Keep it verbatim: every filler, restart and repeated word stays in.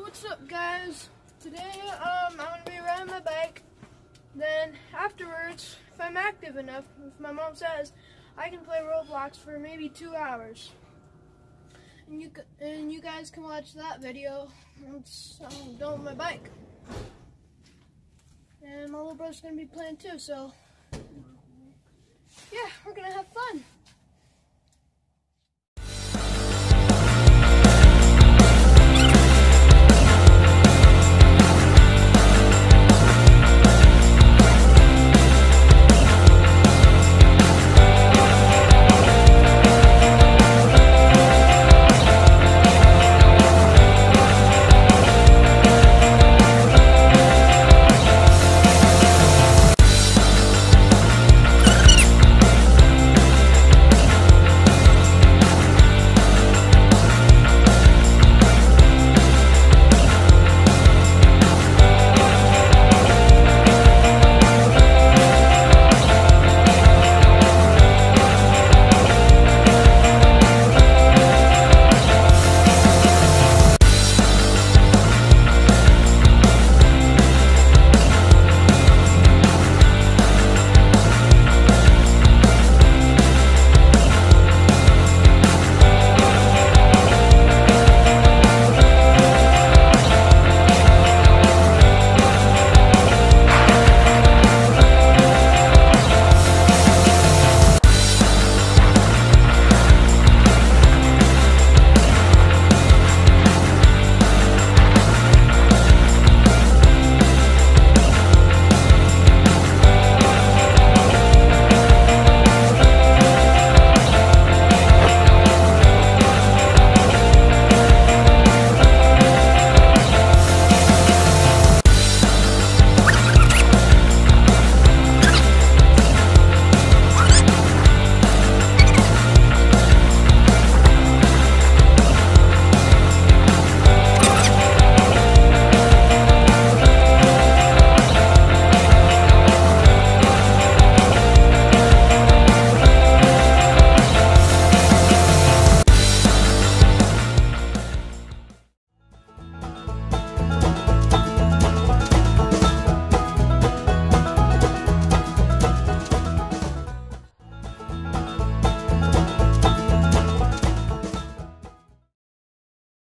What's up, guys? Today um, I'm going to be riding my bike. Then afterwards, if I'm active enough, if my mom says, I can play Roblox for maybe two hours. And you and you guys can watch that video once I'm done with my bike. And my little brother's going to be playing too, so